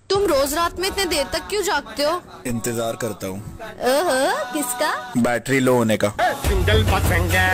तुम रोज रात में इतने देर तक क्यों जागते हो? इंतजार करता हूँ। ओहो, किसका? बैटरी लो होने का। सिंगल पसंग